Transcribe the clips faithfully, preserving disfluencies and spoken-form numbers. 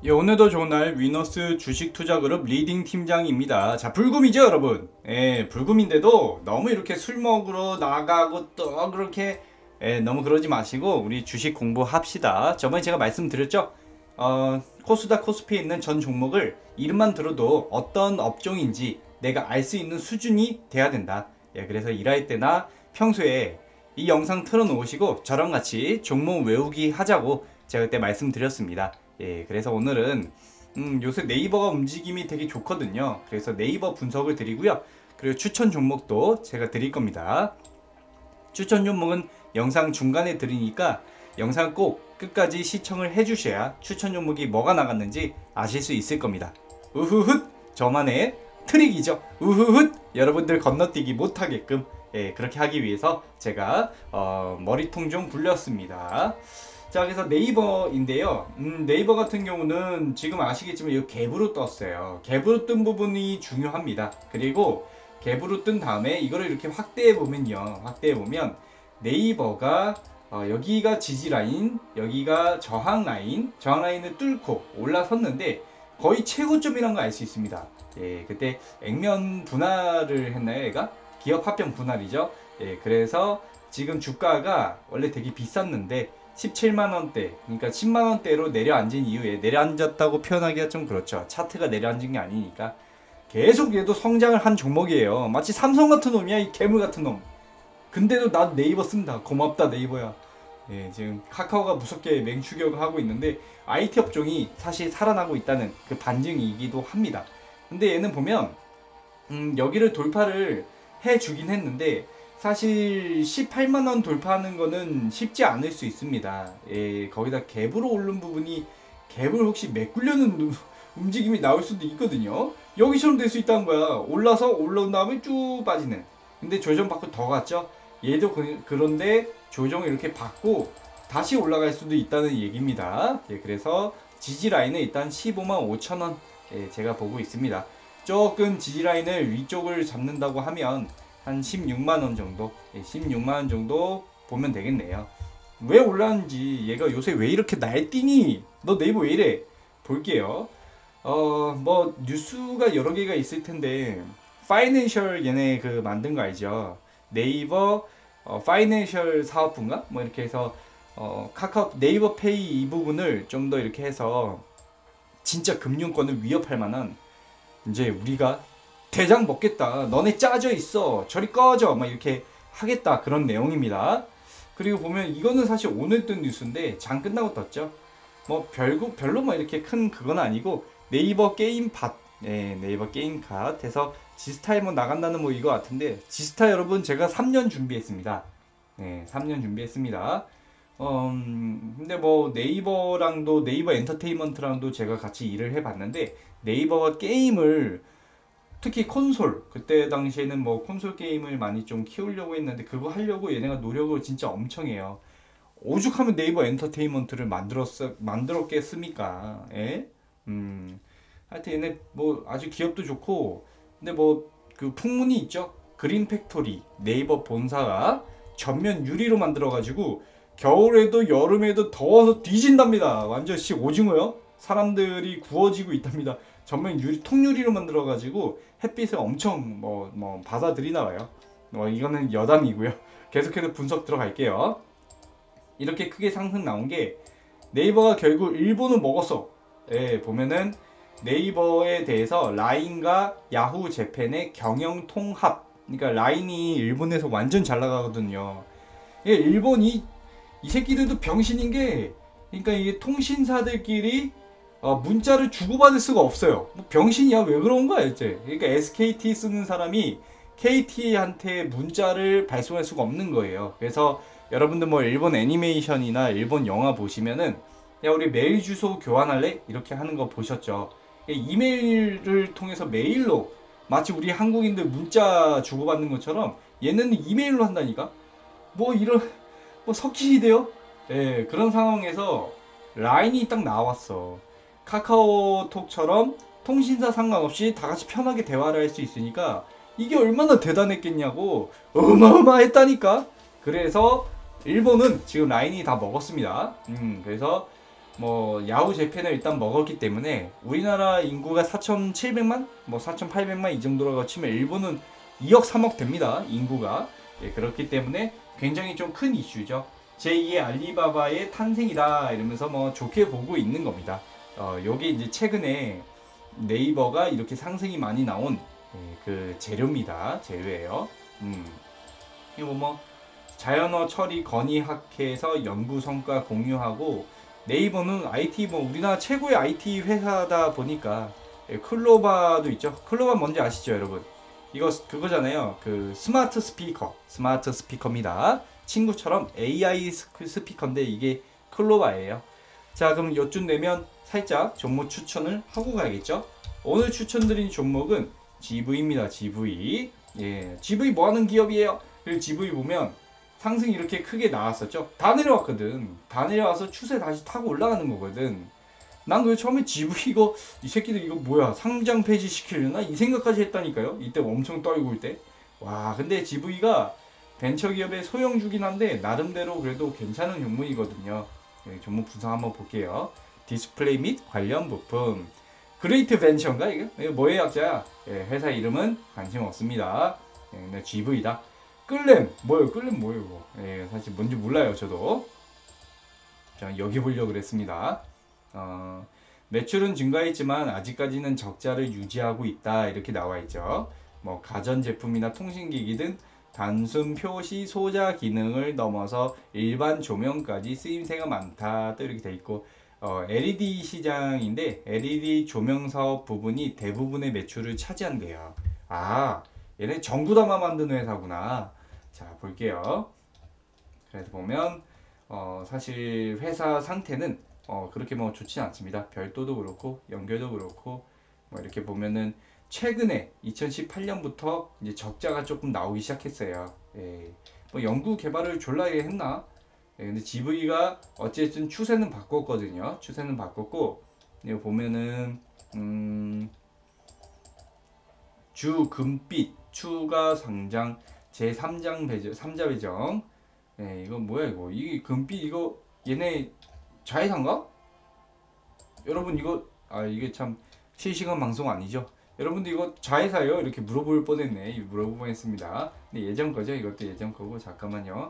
예, 오늘도 좋은 날 위너스 주식투자그룹 리딩 팀장입니다. 자, 불금이죠 여러분. 예, 불금인데도 너무 이렇게 술 먹으러 나가고 또 그렇게 예, 너무 그러지 마시고 우리 주식 공부합시다. 저번에 제가 말씀드렸죠. 어, 코스닥 코스피에 있는 전 종목을 이름만 들어도 어떤 업종인지 내가 알 수 있는 수준이 돼야 된다. 예, 그래서 일할 때나 평소에 이 영상 틀어놓으시고 저랑 같이 종목 외우기 하자고 제가 그때 말씀드렸습니다. 예, 그래서 오늘은 음, 요새 네이버가 움직임이 되게 좋거든요. 그래서 네이버 분석을 드리고요. 그리고 추천 종목도 제가 드릴 겁니다. 추천 종목은 영상 중간에 드리니까 영상 꼭 끝까지 시청을 해주셔야 추천 종목이 뭐가 나갔는지 아실 수 있을 겁니다. 우후훗 저만의 트릭이죠. 우후훗 여러분들 건너뛰기 못하게끔 예, 그렇게 하기 위해서 제가 어, 머리통 좀 굴렸습니다. 자, 그래서 네이버인데요. 음, 네이버 같은 경우는 지금 아시겠지만 이 갭으로 떴어요. 갭으로 뜬 부분이 중요합니다. 그리고 갭으로 뜬 다음에 이거를 이렇게 확대해 보면요. 확대해 보면 네이버가 어, 여기가 지지 라인, 여기가 저항 라인, 저항 라인을 뚫고 올라섰는데 거의 최고점이란 걸 알 수 있습니다. 예, 그때 액면 분할을 했나요, 얘가? 기업 합병 분할이죠. 예, 그래서 지금 주가가 원래 되게 비쌌는데 십칠만 원대, 그러니까 십만 원대로 내려앉은 이후에, 내려앉았다고 표현하기가 좀 그렇죠. 차트가 내려앉은 게 아니니까 계속 얘도 성장을 한 종목이에요. 마치 삼성 같은 놈이야, 이 괴물 같은 놈. 근데도 나도 네이버 쓴다. 고맙다 네이버야. 예, 지금 카카오가 무섭게 맹추격을 하고 있는데 아이티 업종이 사실 살아나고 있다는 그 반증이기도 합니다. 근데 얘는 보면 음, 여기를 돌파를 해주긴 했는데 사실 십팔만 원 돌파하는 거는 쉽지 않을 수 있습니다. 예, 거기다 갭으로 오른 부분이 갭을 혹시 메꾸려는 움직임이 나올 수도 있거든요. 여기처럼 될 수 있다는 거야. 올라서 올라온 다음에 쭉 빠지는. 근데 조정 받고 더 갔죠. 얘도 그, 그런데 조정을 이렇게 받고 다시 올라갈 수도 있다는 얘기입니다. 예, 그래서 지지 라인은 일단 십오만 오천 원 예, 제가 보고 있습니다. 조금 지지 라인을 위쪽을 잡는다고 하면 한 십육만 원 정도, 예, 십육만 원 정도 보면 되겠네요. 왜 올랐는지, 얘가 요새 왜 이렇게 날뛰니? 너 네이버 왜 이래? 볼게요. 어, 뭐 뉴스가 여러 개가 있을 텐데 파이낸셜 얘네 그 만든 거 알죠? 네이버 어, 파이낸셜 사업부인가? 뭐 이렇게 해서 어, 카카오 네이버 페이 이 부분을 좀 더 이렇게 해서 진짜 금융권을 위협할 만한, 이제 우리가 대장 먹겠다, 너네 짜져 있어, 저리 꺼져, 막 이렇게 하겠다, 그런 내용입니다. 그리고 보면 이거는 사실 오늘 뜬 뉴스인데 장 끝나고 떴죠. 뭐 별거 별로 뭐 이렇게 큰 그건 아니고 네이버 게임 팟, 네, 네이버 게임 팟 해서 지스타에 뭐 나간다는 뭐 이거 같은데, 지스타 여러분 제가 삼 년 준비했습니다. 네, 삼 년 준비했습니다. 음, 근데 뭐 네이버랑도, 네이버 엔터테인먼트랑도 제가 같이 일을 해봤는데 네이버가 게임을, 특히 콘솔, 그때 당시에는 뭐 콘솔 게임을 많이 좀 키우려고 했는데 그거 하려고 얘네가 노력을 진짜 엄청 해요. 오죽하면 네이버 엔터테인먼트를 만들었, 만들었겠습니까? 예? 음, 하여튼 얘네 뭐 아주 기업도 좋고, 근데 뭐 그 풍문이 있죠? 그린 팩토리, 네이버 본사가 전면 유리로 만들어가지고 겨울에도 여름에도 더워서 뒤진답니다. 완전 씨 오징어요? 사람들이 구워지고 있답니다. 전면 유리, 통유리로 만들어가지고 햇빛을 엄청 뭐, 뭐 받아들이나 봐요. 뭐 이거는 여담이고요. 계속해서 분석 들어갈게요. 이렇게 크게 상승 나온 게 네이버가 결국 일본을 먹었어. 예, 보면은 네이버에 대해서 라인과 야후 재팬의 경영 통합. 그러니까 라인이 일본에서 완전 잘 나가거든요. 예, 일본이 이 새끼들도 병신인 게, 그러니까 이게 통신사들끼리 어, 문자를 주고받을 수가 없어요. 뭐 병신이야, 왜 그런 거야 이제. 그러니까 에스케이티 쓰는 사람이 케이티한테 문자를 발송할 수가 없는 거예요. 그래서 여러분들 뭐 일본 애니메이션이나 일본 영화 보시면은 야, 우리 메일 주소 교환할래? 이렇게 하는 거 보셨죠? 이메일을 통해서 메일로, 마치 우리 한국인들 문자 주고받는 것처럼 얘는 이메일로 한다니까? 뭐 이런, 뭐 섞이시대요? 예, 그런 상황에서 라인이 딱 나왔어. 카카오톡처럼 통신사 상관없이 다 같이 편하게 대화를 할 수 있으니까 이게 얼마나 대단했겠냐고. 어마어마했다니까. 그래서 일본은 지금 라인이 다 먹었습니다. 음, 그래서 뭐 야후 재팬을 일단 먹었기 때문에 우리나라 인구가 사천칠백만, 뭐 사천팔백만 이 정도라고 치면 일본은 이억 삼억 됩니다. 인구가. 예, 그렇기 때문에 굉장히 좀 큰 이슈죠. 제이의 알리바바의 탄생이다 이러면서 뭐 좋게 보고 있는 겁니다. 어, 요게 이제 최근에 네이버가 이렇게 상승이 많이 나온 예, 그 재료입니다. 재료예요. 음. 이거 뭐 자연어 처리 건의학회에서 연구 성과 공유하고, 네이버는 아이티 뭐 우리나라 최고의 아이티 회사다 보니까 예, 클로바도 있죠. 클로바 뭔지 아시죠, 여러분? 이거 그거잖아요. 그 스마트 스피커, 스마트 스피커입니다. 친구처럼 에이아이 스피커인데 이게 클로바예요. 자, 그럼 요쯤 되면 살짝 종목 추천을 하고 가야겠죠. 오늘 추천드린 종목은 지브이입니다. 지브이. 예, 지브이 뭐하는 기업이에요? 그리고 지브이 보면 상승이 이렇게 크게 나왔었죠. 다 내려왔거든. 다 내려와서 추세 다시 타고 올라가는 거거든. 난 왜 처음에 지브이 이거 이 새끼들 이거 뭐야 상장 폐지 시키려나 이 생각까지 했다니까요. 이때 엄청 떨고 올 때. 와, 근데 지브이가 벤처기업의 소형주긴 한데 나름대로 그래도 괜찮은 종목이거든요. 예, 종목 분석 한번 볼게요. 디스플레이 및 관련 부품. 그레이트 벤처인가 이거? 이거 뭐의 약자야? 예, 회사 이름은 관심 없습니다. 예, 근데 지브이다. 끌렘 뭐예요? 끌렘 뭐예요? 이거? 예, 사실 뭔지 몰라요 저도. 자, 여기 보려고 그랬습니다. 어, 매출은 증가했지만 아직까지는 적자를 유지하고 있다 이렇게 나와 있죠. 뭐 가전제품이나 통신기기 등 단순 표시 소자 기능을 넘어서 일반 조명까지 쓰임새가 많다 또 이렇게 돼 있고, 어, 엘이디 시장인데 엘이디 조명 사업 부분이 대부분의 매출을 차지한대요. 아, 얘네 전구담아 만드는 회사구나. 자, 볼게요. 그래서 보면 어, 사실 회사 상태는 어, 그렇게 뭐 좋진 않습니다. 별도도 그렇고 연결도 그렇고 뭐 이렇게 보면은 최근에 이천십팔 년부터 이제 적자가 조금 나오기 시작했어요. 예. 뭐 연구 개발을 졸라게 했나? 예, 근데 지브이가 어쨌든 추세는 바꿨거든요. 추세는 바꿨고, 여기 보면은 음, 주 금빛 추가 상장 제삼 장 배정, 삼 자 배정. 예, 이거 뭐야 이거? 이 금빛 이거 얘네 자회사인가? 여러분 이거 아 이게 참 실시간 방송 아니죠? 여러분들 이거 자회사예요? 이렇게 물어볼 뻔했네. 물어볼 뻔했습니다. 근데 예전 거죠? 이것도 예전 거고. 잠깐만요.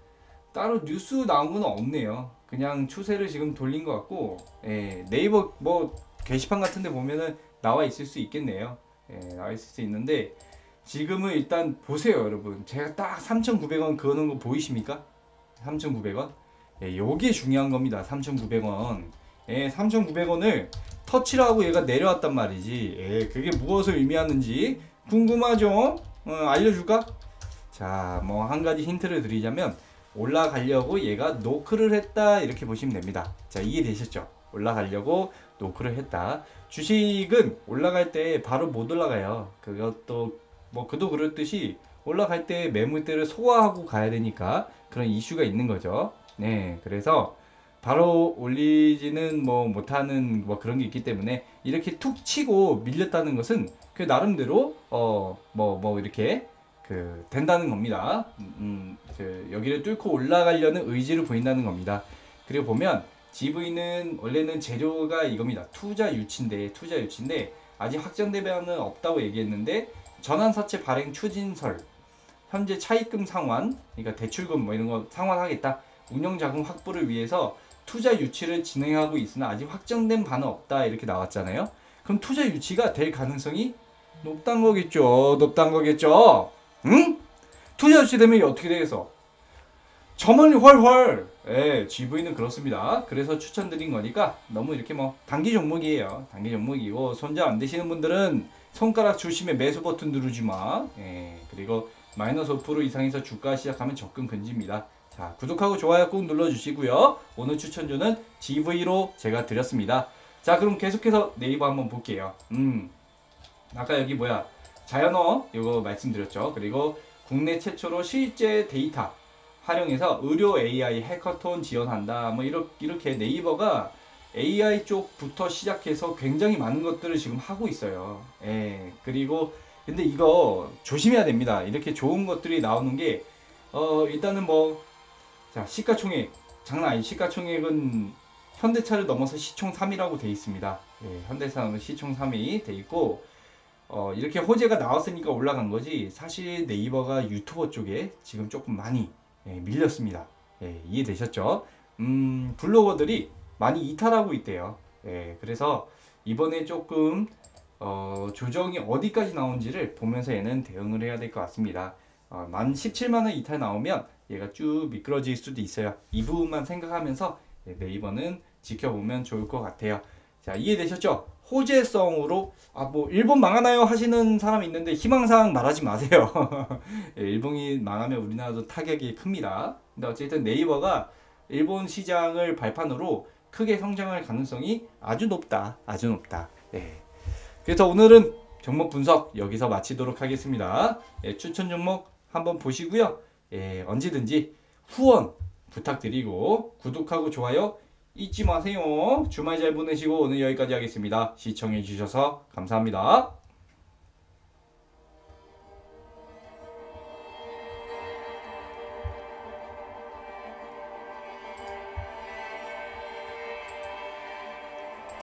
따로 뉴스 나온 건 없네요. 그냥 추세를 지금 돌린 것 같고, 예, 네이버 뭐 게시판 같은데 보면은 나와 있을 수 있겠네요. 예, 나와 있을 수 있는데 지금은 일단 보세요, 여러분. 제가 딱 삼천구백 원 그어놓은 거 보이십니까? 삼천구백 원. 예, 요게 중요한 겁니다. 삼천구백 원. 예, 삼천구백 원을 터치를 하고 얘가 내려왔단 말이지. 예, 그게 무엇을 의미하는지 궁금하죠? 어, 알려줄까? 자, 뭐 한 가지 힌트를 드리자면 올라가려고 얘가 노크를 했다 이렇게 보시면 됩니다. 자, 이해되셨죠? 올라가려고 노크를 했다. 주식은 올라갈 때 바로 못 올라가요. 그것도 뭐 그도 그렇듯이 올라갈 때 매물대를 소화하고 가야 되니까 그런 이슈가 있는 거죠. 네, 그래서 바로 올리지는 뭐 못하는 뭐 그런 게 있기 때문에 이렇게 툭 치고 밀렸다는 것은 그 나름대로 어 뭐 뭐 이렇게 그 된다는 겁니다. 음, 그 여기를 뚫고 올라가려는 의지를 보인다는 겁니다. 그리고 보면 지브이는 원래는 재료가 이겁니다. 투자 유치인데 투자 유치인데 아직 확정 대변은 없다고 얘기했는데 전환사채 발행 추진설, 현재 차입금 상환, 그러니까 대출금 뭐 이런 거 상환하겠다. 운영자금 확보를 위해서 투자 유치를 진행하고 있으나 아직 확정된 바는 없다 이렇게 나왔잖아요. 그럼 투자 유치가 될 가능성이 높다는 거겠죠. 높다는 거겠죠. 응? 투자 유치 되면 어떻게 되겠어? 점원이 훨훨. 예, 지브이는 그렇습니다. 그래서 추천드린 거니까 너무 이렇게 뭐 단기 종목이에요. 단기 종목이고 손절 안 되시는 분들은 손가락 조심해 매수 버튼 누르지 마. 예, 그리고 마이너스 오 퍼센트 이상에서 주가 시작하면 접근 금지입니다. 자, 구독하고 좋아요 꾹 눌러주시고요. 오늘 추천주는 지브이로 제가 드렸습니다. 자, 그럼 계속해서 네이버 한번 볼게요. 음, 아까 여기 뭐야 자연어 이거 말씀드렸죠. 그리고 국내 최초로 실제 데이터 활용해서 의료 에이아이 해커톤 지원한다. 뭐 이렇게, 이렇게 네이버가 에이아이 쪽부터 시작해서 굉장히 많은 것들을 지금 하고 있어요. 예, 그리고 근데 이거 조심해야 됩니다. 이렇게 좋은 것들이 나오는 게 어, 일단은 뭐 자, 시가총액 장난 아니. 시가총액은 현대차를 넘어서 시총 삼 위라고 돼 있습니다. 예, 현대차는 시총 삼 위 돼 있고, 어, 이렇게 호재가 나왔으니까 올라간 거지, 사실 네이버가 유튜버 쪽에 지금 조금 많이 예, 밀렸습니다. 예, 이해되셨죠? 음, 블로거들이 많이 이탈하고 있대요. 예, 그래서 이번에 조금 어, 조정이 어디까지 나온지를 보면서 얘는 대응을 해야 될 것 같습니다. 어, 만 십칠만 원 이탈 나오면 얘가 쭉 미끄러질 수도 있어요. 이 부분만 생각하면서 예, 네이버는 지켜보면 좋을 것 같아요. 자, 이해되셨죠? 호재성으로 아 뭐 일본 망하나요 하시는 사람이 있는데 희망사항 말하지 마세요. 예, 일본이 망하면 우리나라도 타격이 큽니다. 근데 어쨌든 네이버가 일본 시장을 발판으로 크게 성장할 가능성이 아주 높다. 아주 높다. 예. 그래서 오늘은 종목 분석 여기서 마치도록 하겠습니다. 예, 추천 종목 한번 보시고요. 예, 언제든지 후원 부탁드리고 구독하고 좋아요 잊지 마세요. 주말 잘 보내시고 오늘 여기까지 하겠습니다. 시청해 주셔서 감사합니다.